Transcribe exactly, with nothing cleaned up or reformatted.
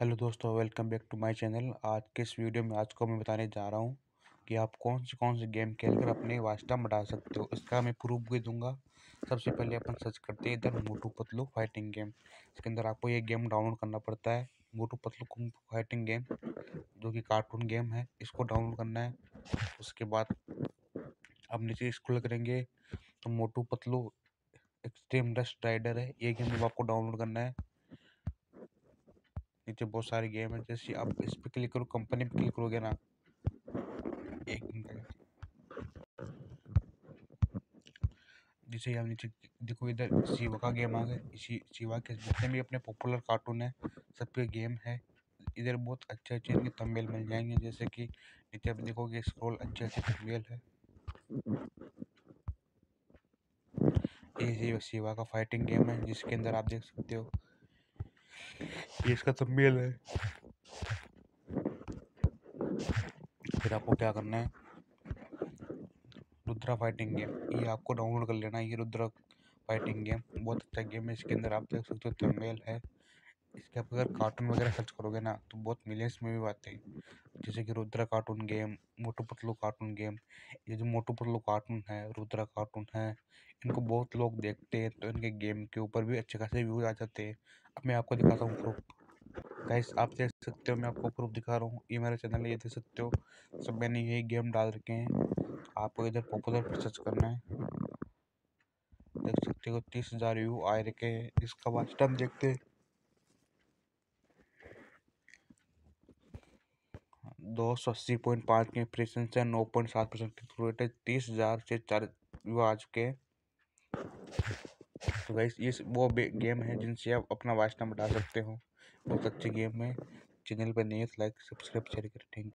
Hello दोस्तों, welcome back to my channel. आज के इस वीडियो में आज को मैं बताने जा रहा हूँ कि आप कौन से कौन से गेम खेलकर अपने वास्ता बढ़ा सकते हो। इसका मैं प्रूफ भी दूंगा। सबसे पहले अपन सर्च करते हैं इधर मोटू पतलू फाइटिंग गेम। इसके अंदर आपको ये गेम डाउनलोड करना पड़ता है, Motu Patlu kung fu fighting game, जो कि कार्टून गेम है। इसको डाउनलोड करना है। उसके बाद अब नीचे स्क्रॉल करेंगे तो Motu Patlu extreme dust rider है, ये गेम आपको डाउनलोड करना है। नीचे बहुत सारे गेम है, जैसे आप इस पे क्लिक करो, कंपनी पे क्लिक करोगे ना, एक मिनट, जैसे आप नीचे देखो इधर शिवा का गेम आ गया। इसी शिवा के जितने भी अपने पॉपुलर कार्टून है सबके गेम है। इधर बहुत अच्छे अच्छे इनके थंबनेल मिल जाएंगे, जैसे कि नीचे आप देखोगे स्क्रॉल, अच्छे अच्छे थंबनेल है। ये शिवा का फाइटिंग गेम है जिसके अंदर आप देख सकते हो, ये इसका थंबनेल है। फिर आपको क्या करना है, रुद्रा फाइटिंग गेम, ये आपको डाउनलोड कर लेना है। ये रुद्रा फाइटिंग गेम बहुत अच्छा गेम है। इसके अंदर आप देख सकते हो थंबनेल है। इसके आप अगर कार्टून वगैरह सर्च करोगे ना तो बहुत मिलियंस में भी आते हैं, जैसे कि Rudra cartoon game, Motu Patlu cartoon game. ये जो मोटू पतलू कार्टून है, रुद्रा कार्टून है, इनको बहुत लोग देखते हैं, तो इनके गेम के ऊपर भी अच्छे खासे व्यूज आ जाते हैं। अब मैं आपको दिखाता हूँ प्रूफ। गाइस आप देख सकते हो, मैं आपको प्रूफ दिखा रहा हूँ। ये मेरा चैनल है, ये देख सकते हो, सब मैंने यही गेम डाल रखे हैं। आपको इधर पॉपुलर पर सर्च करना है, देख सकते हो तीस हजार व्यू आए रखे हैं। इसका वाच टाइम देखते हैं, दो सौ अस्सी पॉइंट पाँच के इंप्रेशन से नौ पॉइंट सात परसेंट की रेट है। तीस हजार से चार व्यू आ चुके हैं। तो गाइस ये वो गेम है जिनसे आप अपना वाच टाइम बढ़ा सकते हो। बहुत अच्छे गेम है। चैनल पर नहीं है तो लाइक सब्सक्राइब शेयर करें। Thank you.